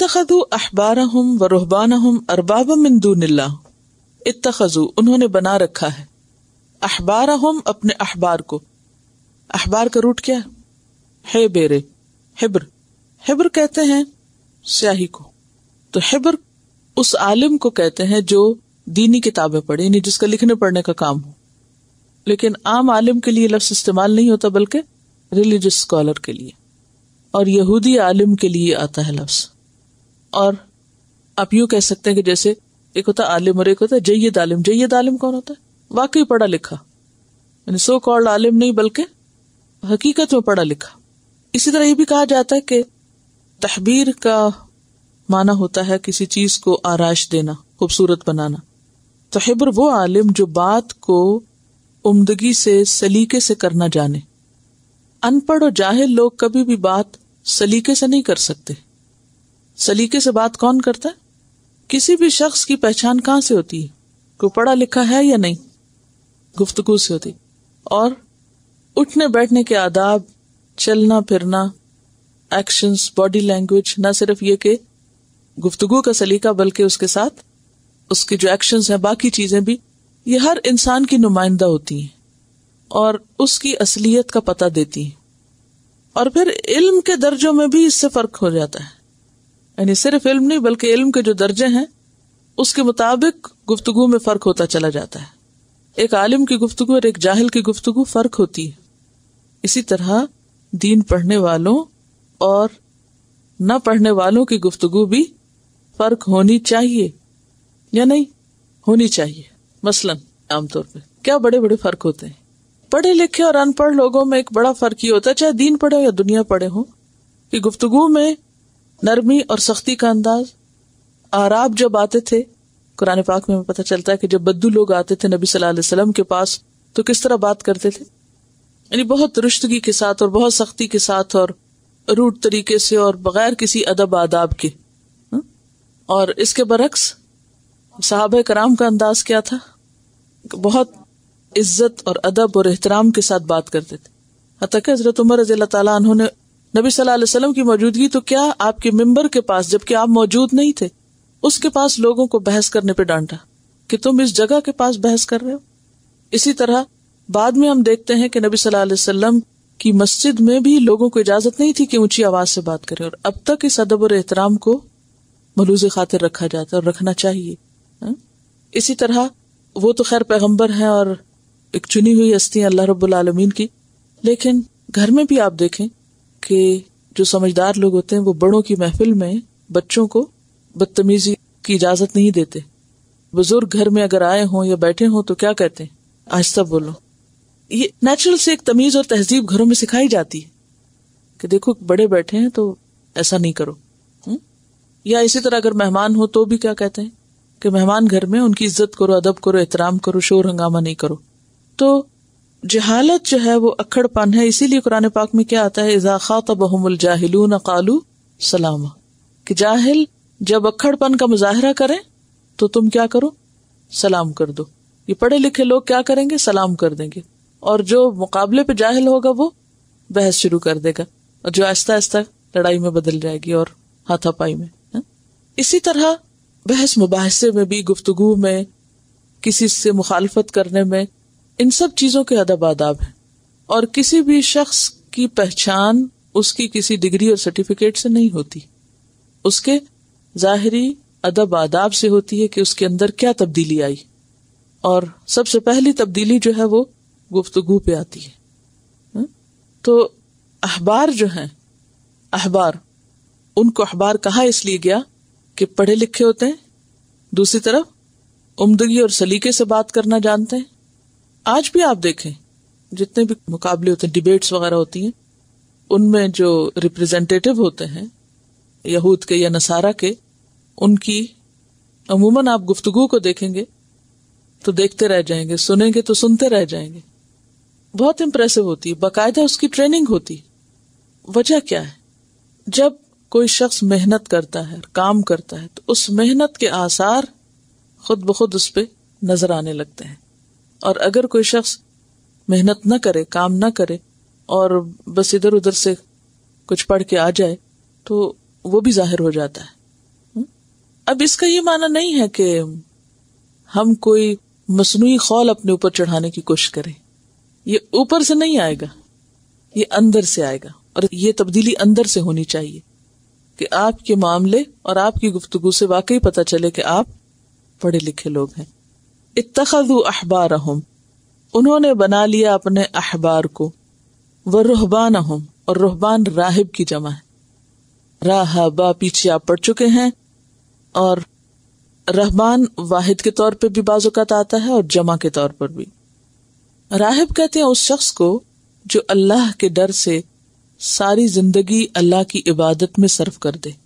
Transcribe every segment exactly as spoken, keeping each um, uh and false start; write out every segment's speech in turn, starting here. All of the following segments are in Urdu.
اتخذوا احبارہم ورہبانہم اربابا من دون اللہ. اتخذوا انہوں نے بنا رکھا ہے احبارہم اپنے احبار کو. احبار کا روٹ کیا ہے؟ ہے بیرے حبر. حبر کہتے ہیں سیاہی کو. تو حبر اس عالم کو کہتے ہیں جو دینی کتابیں پڑھے، یعنی جس کا لکھنے پڑھنے کا کام ہو. لیکن عام عالم کے لیے لفظ استعمال نہیں ہوتا بلکہ ریلیجس اسکالر کے لیے، اور یہودی عالم کے لیے آتا ہے لفظ. اور آپ یوں کہہ سکتے ہیں کہ جیسے ایک ہوتا عالم اور ایک ہوتا جید عالم. جید عالم کون ہوتا ہے؟ واقعی پڑھا لکھا، یعنی سو کالڈ عالم نہیں بلکہ حقیقت میں پڑھا لکھا. اسی طرح یہ بھی کہا جاتا ہے کہ تحبیر کا معنی ہوتا ہے کسی چیز کو آرائش دینا، خوبصورت بنانا. تو حبر وہ عالم جو بات کو عمدگی سے سلیقے سے کرنا جانے. ان پڑھ اور جاہل لوگ کبھی بھی بات سلیقے سے نہیں کر سکتے. سلیقے سے بات کون کرتا ہے؟ کسی بھی شخص کی پہچان کہاں سے ہوتی ہے؟ کوئی پڑھا لکھا ہے یا نہیں؟ گفتگو سے ہوتی. اور اٹھنے بیٹھنے کے آداب، چلنا پھرنا، ایکشنز، باڈی لینگویج، نہ صرف یہ کہ گفتگو کا سلیقہ بلکہ اس کے ساتھ اس کے جو ایکشنز ہیں، باقی چیزیں بھی، یہ ہر انسان کی نمائندہ ہوتی ہیں اور اس کی اصلیت کا پتہ دیتی ہیں. اور پھر علم کے درجوں میں بھی اس سے فرق ہو جاتا ہے. یعنی صرف علم نہیں بلکہ علم کے جو درجے ہیں اس کے مطابق گفتگو میں فرق ہوتا چلا جاتا ہے. ایک عالم کی گفتگو اور ایک جاہل کی گفتگو فرق ہوتی ہے. اسی طرح دین پڑھنے والوں اور نہ پڑھنے والوں کی گفتگو بھی فرق ہونی چاہیے یا نہیں ہونی چاہیے. مثلاً عام طور پہ کیا بڑے بڑے فرق ہوتے ہیں. پڑھے لکھے اور ان پڑھ لوگوں میں ایک بڑا فرق یہ ہوتا ہے، چاہے دین پڑھے یا دنیا پڑھے ہوں، کہ گفتگو میں نرمی اور سختی کا انداز. اعراب جب آتے تھے قرآن پاک میں پتہ چلتا ہے کہ جب بدو لوگ آتے تھے نبی صلی اللہ علیہ وسلم کے پاس تو کس طرح بات کرتے تھے، یعنی بہت رشتگی کے ساتھ اور بہت سختی کے ساتھ اور روٹ طریقے سے اور بغیر کسی ادب آداب کے. اور اس کے برعکس صحابہ کرام کا انداز کیا تھا؟ بہت عزت اور ادب اور احترام کے ساتھ بات کرتے تھے. حتیٰ کہ حضرت عمر رضی اللہ تعالیٰ عنہ نے نبی صلی اللہ علیہ وسلم کی موجودگی تو کیا آپ کے ممبر کے پاس جبکہ آپ موجود نہیں تھے اس کے پاس لوگوں کو بحث کرنے پہ ڈانٹا کہ تم اس جگہ کے پاس بحث کر رہے ہو. اسی طرح بعد میں ہم دیکھتے ہیں کہ نبی صلی اللہ علیہ وسلم کی مسجد میں بھی لوگوں کو اجازت نہیں تھی کہ اونچی آواز سے بات کرے، اور اب تک اس ادب اور احترام کو ملوز خاطر رکھا جاتا ہے اور رکھنا چاہیے. اسی طرح وہ تو خیر پیغمبر ہیں اور ایک چنی ہوئی ہستی ہیں اللہ رب العالمین کی، لیکن گھر میں بھی آپ دیکھیں کہ جو سمجھدار لوگ ہوتے ہیں وہ بڑوں کی محفل میں بچوں کو بدتمیزی کی اجازت نہیں دیتے. بزرگ گھر میں اگر آئے ہوں یا بیٹھے ہوں تو کیا کہتے ہیں؟ آہستہ بولو. یہ نیچرل سے ایک تمیز اور تہذیب گھروں میں سکھائی جاتی ہے کہ دیکھو بڑے بیٹھے ہیں تو ایسا نہیں کرو. یا اسی طرح اگر مہمان ہو تو بھی کیا کہتے ہیں کہ مہمان گھر میں ان کی عزت کرو، ادب کرو، احترام کرو، شور ہنگامہ نہیں کرو. تو جہالت جو ہے وہ اکھڑ پن ہے. اسی لیے قرآن پاک میں کیا آتا ہے، اذا خاطبہم الجاہلون قالوا سلاما، کہ جاہل جب اکھڑ پن کا مظاہرہ کریں تو تم کیا کرو؟ سلام کر دو. یہ پڑھے لکھے لوگ کیا کریں گے؟ سلام کر دیں گے. اور جو مقابلے پہ جاہل ہوگا وہ بحث شروع کر دے گا، اور جو آہستہ آہستہ لڑائی میں بدل جائے گی اور ہاتھا پائی میں. اسی طرح بحث مباحثے میں بھی، گفتگو میں، کسی سے مخالفت کرنے میں، ان سب چیزوں کے ادب آداب ہیں. اور کسی بھی شخص کی پہچان اس کی کسی ڈگری اور سرٹیفکیٹ سے نہیں ہوتی، اس کے ظاہری ادب آداب سے ہوتی ہے کہ اس کے اندر کیا تبدیلی آئی. اور سب سے پہلی تبدیلی جو ہے وہ گفتگو پہ آتی ہے. تو احبار جو ہیں، احبار، ان کو احبار کہا اس لیے گیا کہ پڑھے لکھے ہوتے ہیں، دوسری طرف عمدگی اور سلیقے سے بات کرنا جانتے ہیں. آج بھی آپ دیکھیں جتنے بھی مقابلے ہوتے ہیں، ڈیبیٹس وغیرہ ہوتی ہیں، ان میں جو ریپریزنٹیٹو ہوتے ہیں یہود کے یا نصارہ کے، ان کی عموماً آپ گفتگو کو دیکھیں گے تو دیکھتے رہ جائیں گے، سنیں گے تو سنتے رہ جائیں گے. بہت امپریسو ہوتی ہے، باقاعدہ اس کی ٹریننگ ہوتی. وجہ کیا ہے؟ جب کوئی شخص محنت کرتا ہے، کام کرتا ہے، تو اس محنت کے آثار خود بخود اس پہ نظر آنے لگتے ہیں. اور اگر کوئی شخص محنت نہ کرے، کام نہ کرے، اور بس ادھر ادھر سے کچھ پڑھ کے آ جائے تو وہ بھی ظاہر ہو جاتا ہے. اب اس کا یہ معنی نہیں ہے کہ ہم کوئی مصنوعی خول اپنے اوپر چڑھانے کی کوشش کریں. یہ اوپر سے نہیں آئے گا، یہ اندر سے آئے گا، اور یہ تبدیلی اندر سے ہونی چاہیے کہ آپ کے معاملے اور آپ کی گفتگو سے واقعی پتہ چلے کہ آپ پڑھے لکھے لوگ ہیں. اتخذوا احبارہم، انہوں نے بنا لیا اپنے احبار کو، ورہبانہم، اور رہبان راہب کی جمع ہے. راہبا پیچھے آپ پڑھ چکے ہیں، اور رہبان واحد کے طور پہ بھی بعض اوقات آتا ہے اور جمع کے طور پر بھی. راہب کہتے ہیں اس شخص کو جو اللہ کے ڈر سے ساری زندگی اللہ کی عبادت میں صرف کر دے.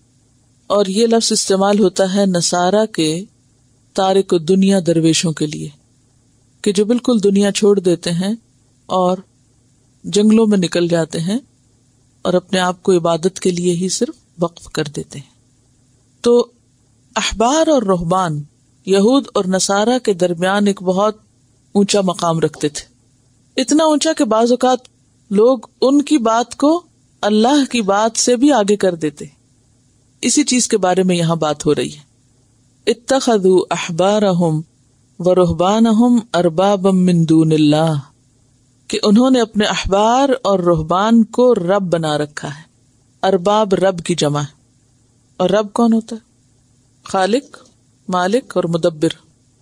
اور یہ لفظ استعمال ہوتا ہے نصارہ کے تارک دنیا درویشوں کے لیے، کہ جو بالکل دنیا چھوڑ دیتے ہیں اور جنگلوں میں نکل جاتے ہیں اور اپنے آپ کو عبادت کے لیے ہی صرف وقف کر دیتے ہیں. تو احبار اور رہبان یہود اور نصارہ کے درمیان ایک بہت اونچا مقام رکھتے تھے، اتنا اونچا کہ بعض اوقات لوگ ان کی بات کو اللہ کی بات سے بھی آگے کر دیتے. اسی چیز کے بارے میں یہاں بات ہو رہی ہے. اتخذوا احبارہم ورہبانہم اربابا من دون اللہ، کہ انہوں نے اپنے احبار اور رہبان کو رب بنا رکھا ہے. ارباب رب کی جمع ہے، اور رب کون ہوتا ہے؟ خالق، مالک اور مدبر.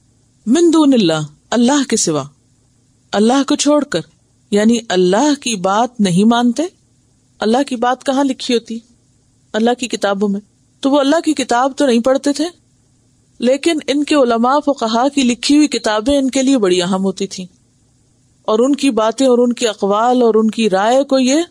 من دون اللہ، اللہ کے سوا، اللہ کو چھوڑ کر، یعنی اللہ کی بات نہیں مانتے. اللہ کی بات کہاں لکھی ہوتی؟ اللہ کی کتابوں میں. تو وہ اللہ کی کتاب تو نہیں پڑھتے تھے، لیکن ان کے علماء فقہا کی لکھی ہوئی کتابیں ان کے لیے بڑی اہم ہوتی تھیں، اور ان کی باتیں اور ان کے اقوال اور ان کی رائے کو یہ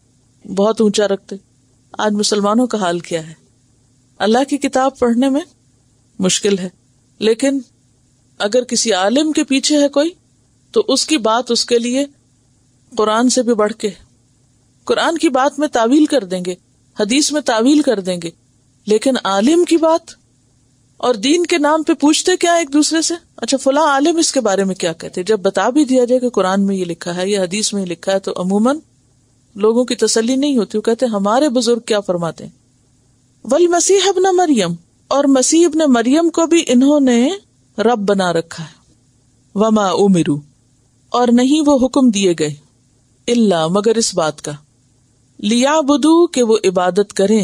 بہت اونچا رکھتے. آج مسلمانوں کا حال کیا ہے؟ اللہ کی کتاب پڑھنے میں مشکل ہے، لیکن اگر کسی عالم کے پیچھے ہے کوئی تو اس کی بات اس کے لیے قرآن سے بھی بڑھ کے، قرآن کی بات میں تعویل کر دیں گے، حدیث میں تعویل کر دیں گے، لیکن عالم کی بات اور دین کے نام پہ پوچھتے کیا ایک دوسرے سے؟ اچھا فلاں عالم اس کے بارے میں کیا کہتے؟ جب بتا بھی دیا جائے کہ قرآن میں یہ لکھا ہے یا حدیث میں یہ لکھا ہے تو عموماً لوگوں کی تسلی نہیں ہوتی، وہ کہتے ہمارے بزرگ کیا فرماتے ہیں. والمسیح ابن مریم، اور مسیح ابن مریم کو بھی انہوں نے رب بنا رکھا ہے. وما امروا، اور نہیں وہ حکم دیے گئے، الا مگر اس بات کا، لیعبدوا کہ وہ عبادت کریں،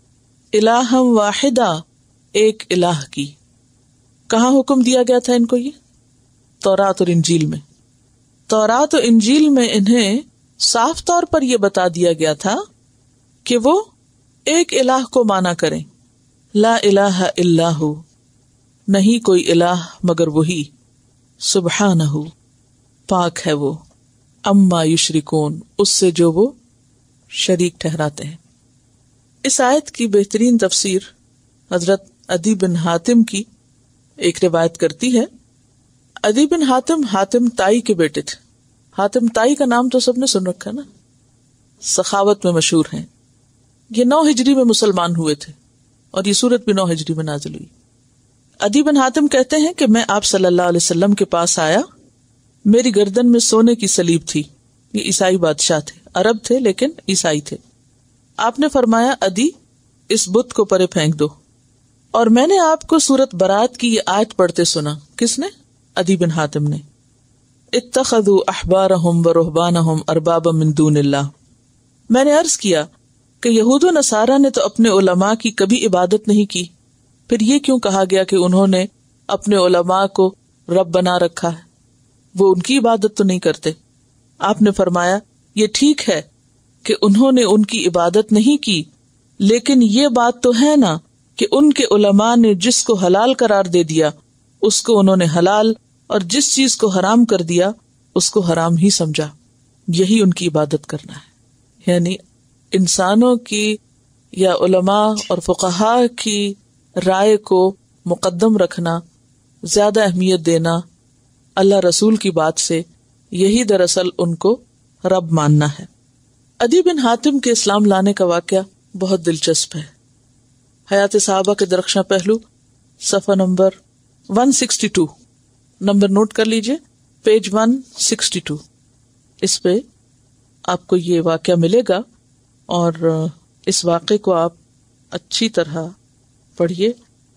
الہا واحدا ایک الہ کی. کہاں حکم دیا گیا تھا ان کو؟ یہ تورات اور انجیل میں. تورات و انجیل میں انہیں صاف طور پر یہ بتا دیا گیا تھا کہ وہ ایک الہ کو مانا کریں. لا الہ الا ہو، نہیں کوئی الہ مگر وہی، سبحانہ پاک ہے وہ، اما یشرکون اس سے جو وہ شریک ٹھہراتے ہیں. اس آیت کی بہترین تفسیر حضرت عدی بن حاتم کی ایک روایت کرتی ہے. عدی بن حاتم حاتم تائی کے بیٹے تھے. حاتم تائی کا نام تو سب نے سن رکھا نا، سخاوت میں مشہور ہیں. یہ نو ہجری میں مسلمان ہوئے تھے اور یہ سورت بھی نو ہجری میں نازل ہوئی. عدی بن حاتم کہتے ہیں کہ میں آپ صلی اللہ علیہ وسلم کے پاس آیا، میری گردن میں سونے کی سلیب تھی. یہ عیسائی بادشاہ تھے، عرب تھے لیکن عیسائی تھے. آپ نے فرمایا عدی اس بت کو پرے پھینک دو، اور میں نے آپ کو سورت برات کی یہ آیت پڑھتے سنا. کس نے؟ عدی بن حاتم نے. اتخذوا احبارہم ورہبانہم اربابا من دون اللہ. میں نے عرض کیا کہ یہود و نصارہ نے تو اپنے علماء کی کبھی عبادت نہیں کی، پھر یہ کیوں کہا گیا کہ انہوں نے اپنے علماء کو رب بنا رکھا ہے؟ وہ ان کی عبادت تو نہیں کرتے. آپ نے فرمایا یہ ٹھیک ہے کہ انہوں نے ان کی عبادت نہیں کی، لیکن یہ بات تو ہے نا کہ ان کے علماء نے جس کو حلال قرار دے دیا اس کو انہوں نے حلال، اور جس چیز کو حرام کر دیا اس کو حرام ہی سمجھا. یہی ان کی عبادت کرنا ہے. یعنی انسانوں کی یا علماء اور فقہا کی رائے کو مقدم رکھنا، زیادہ اہمیت دینا اللہ رسول کی بات سے، یہی دراصل ان کو رب ماننا ہے. عدی بن حاتم کے اسلام لانے کا واقعہ بہت دلچسپ ہے. حیات صحابہ کے درخشاں پہلو، صفحہ نمبر ایک سو باسٹھ، نمبر نوٹ کر لیجئے، پیج ایک سو باسٹھ. اس پہ آپ کو یہ واقعہ ملے گا اور اس واقعے کو آپ اچھی طرح پڑھیے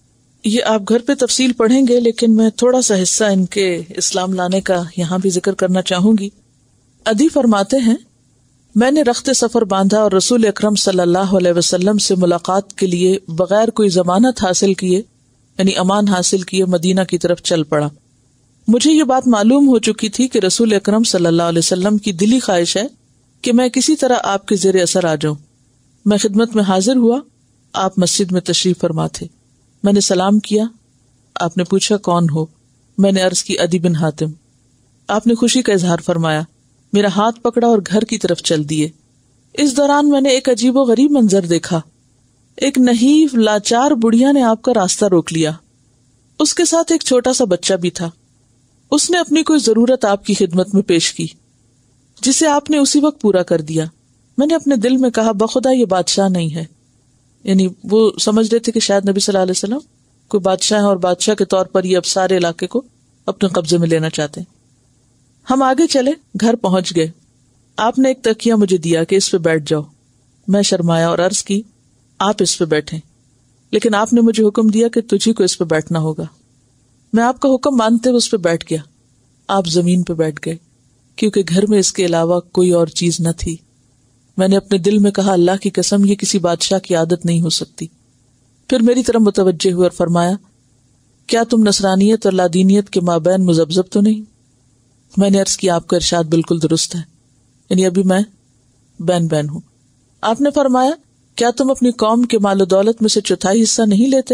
یہ آپ گھر پہ تفصیل پڑھیں گے، لیکن میں تھوڑا سا حصہ ان کے اسلام لانے کا یہاں بھی ذکر کرنا چاہوں گی۔ عدی فرماتے ہیں، میں نے رخت سفر باندھا اور رسول اکرم صلی اللہ علیہ وسلم سے ملاقات کے لیے بغیر کوئی ضمانت حاصل کیے، یعنی امان حاصل کیے، مدینہ کی طرف چل پڑا۔ مجھے یہ بات معلوم ہو چکی تھی کہ رسول اکرم صلی اللہ علیہ وسلم کی دلی خواہش ہے کہ میں کسی طرح آپ کے زیر اثر آ جاؤں۔ میں خدمت میں حاضر ہوا، آپ مسجد میں تشریف فرما تھے۔ میں نے سلام کیا، آپ نے پوچھا کون ہو؟ میں نے عرض کی عدی بن حاتم۔ آپ نے خوشی کا اظہار فرمایا، میرا ہاتھ پکڑا اور گھر کی طرف چل دیے۔ اس دوران میں نے ایک عجیب و غریب منظر دیکھا۔ ایک نحیف لاچار بڑھیا نے آپ کا راستہ روک لیا، اس کے ساتھ ایک چھوٹا سا بچہ بھی تھا۔ اس نے اپنی کوئی ضرورت آپ کی خدمت میں پیش کی، جسے آپ نے اسی وقت پورا کر دیا۔ میں نے اپنے دل میں کہا، بخدا یہ بادشاہ نہیں ہے، یعنی وہ سمجھ رہے تھے کہ شاید نبی صلی اللہ علیہ وسلم کوئی بادشاہ ہے اور بادشاہ کے طور پر یہ اب سارے علاقے کو اپنے قبضے میں لینا چاہتے ہیں۔ ہم آگے چلے، گھر پہنچ گئے۔ آپ نے ایک تکیہ مجھے دیا کہ اس پہ بیٹھ جاؤ۔ میں شرمایا اور عرض کی، آپ اس پہ بیٹھیں، لیکن آپ نے مجھے حکم دیا کہ تجھی کو اس پہ بیٹھنا ہوگا۔ میں آپ کا حکم مانتے ہوئے اس پہ بیٹھ گیا۔ آپ زمین پہ بیٹھ گئے، کیونکہ گھر میں اس کے علاوہ کوئی اور چیز نہ تھی۔ میں نے اپنے دل میں کہا، اللہ کی قسم یہ کسی بادشاہ کی عادت نہیں ہو سکتی۔ پھر میری طرف متوجہ ہوئے اور فرمایا، کیا تم نصرانیت اور لادینیت کے مابین مذبذب تو نہیں؟ میں نے عرض کیا، آپ کا ارشاد بالکل درست ہے، یعنی ابھی میں بین بین ہوں۔ آپ نے فرمایا، کیا تم اپنی قوم کے مال و دولت میں سے چوتھائی حصہ نہیں لیتے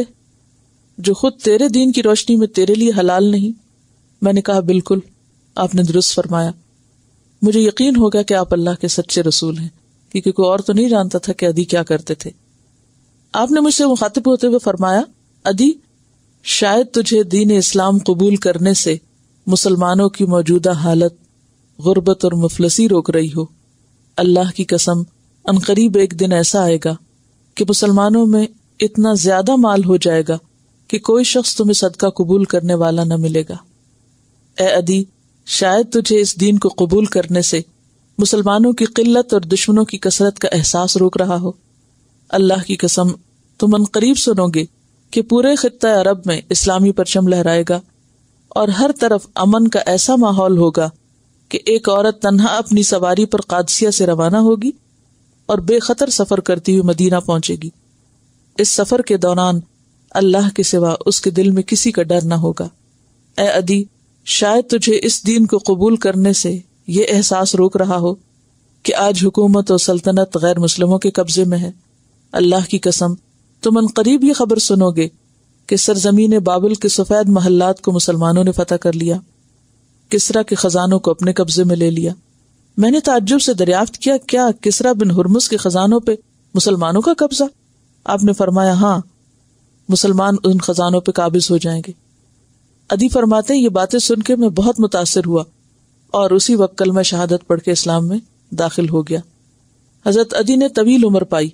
جو خود تیرے دین کی روشنی میں تیرے لیے حلال نہیں؟ میں نے کہا، بالکل۔ آپ نے درست فرمایا، مجھے یقین ہو گیا کہ آپ اللہ کے سچے رسول ہیں، کیونکہ کوئی اور تو نہیں جانتا تھا کہ عدی کیا کرتے تھے۔ آپ نے مجھ سے مخاطب ہوتے ہوئے فرمایا، عدی، شاید تجھے دین اسلام قبول کرنے سے مسلمانوں کی موجودہ حالت غربت اور مفلسی روک رہی ہو۔ اللہ کی قسم عنقریب ایک دن ایسا آئے گا کہ مسلمانوں میں اتنا زیادہ مال ہو جائے گا کہ کوئی شخص تمہیں صدقہ قبول کرنے والا نہ ملے گا۔ اے عدی، شاید تجھے اس دین کو قبول کرنے سے مسلمانوں کی قلت اور دشمنوں کی کثرت کا احساس روک رہا ہو۔ اللہ کی قسم تم عنقریب سنو گے کہ پورے خطہ عرب میں اسلامی پرچم لہرائے گا اور ہر طرف امن کا ایسا ماحول ہوگا کہ ایک عورت تنہا اپنی سواری پر قادسیہ سے روانہ ہوگی اور بے خطر سفر کرتی ہوئی مدینہ پہنچے گی۔ اس سفر کے دوران اللہ کے سوا اس کے دل میں کسی کا ڈر نہ ہوگا۔ اے عدی، شاید تجھے اس دین کو قبول کرنے سے یہ احساس روک رہا ہو کہ آج حکومت اور سلطنت غیر مسلموں کے قبضے میں ہے۔ اللہ کی قسم تم عنقریب یہ خبر سنو گے کہ سرزمین بابل کے سفید محلات کو مسلمانوں نے فتح کر لیا، کسرا کے خزانوں کو اپنے قبضے میں لے لیا۔ میں نے تعجب سے دریافت کیا، کیا کسرا بن ہرمز کے خزانوں پہ مسلمانوں کا قبضہ؟ آپ نے فرمایا، ہاں، مسلمان ان خزانوں پہ قابض ہو جائیں گے۔ عدی فرماتے ہیں، یہ باتیں سن کے میں بہت متاثر ہوا اور اسی وقت کلمہ شہادت پڑھ کے اسلام میں داخل ہو گیا۔ حضرت عدی نے طویل عمر پائی۔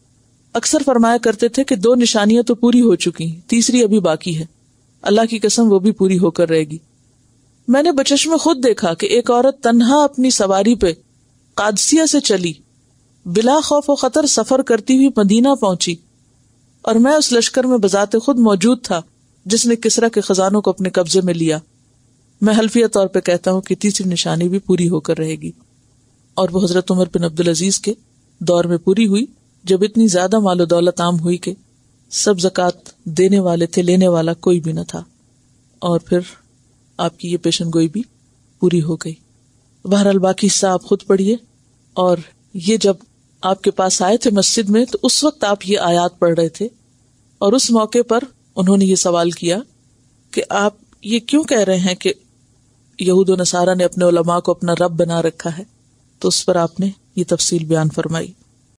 اکثر فرمایا کرتے تھے کہ دو نشانیاں تو پوری ہو چکی ہیں، تیسری ابھی باقی ہے، اللہ کی قسم وہ بھی پوری ہو کر رہے گی۔ میں نے بچشم خود دیکھا کہ ایک عورت تنہا اپنی سواری پہ قادسیہ سے چلی، بلا خوف و خطر سفر کرتی ہوئی مدینہ پہنچی، اور میں اس لشکر میں بذات خود موجود تھا جس نے کسرا کے خزانوں کو اپنے قبضے میں لیا۔ میں حلفیہ طور پہ کہتا ہوں کہ تیسری نشانی بھی پوری ہو کر رہے گی، اور وہ حضرت عمر بن عبدالعزیز کے دور میں پوری ہوئی، جب اتنی زیادہ مال و دولت عام ہوئی کہ سب زکوٰۃ دینے والے تھے، لینے والا کوئی بھی نہ تھا، اور پھر آپ کی یہ پیشن گوئی بھی پوری ہو گئی۔ بہرحال باقی حصہ آپ خود پڑھیے۔ اور یہ جب آپ کے پاس آئے تھے مسجد میں تو اس وقت آپ یہ آیات پڑھ رہے تھے، اور اس موقع پر انہوں نے یہ سوال کیا کہ آپ یہ کیوں کہہ رہے ہیں کہ یہود و نصارہ نے اپنے علماء کو اپنا رب بنا رکھا ہے، تو اس پر آپ نے یہ تفصیل بیان فرمائی۔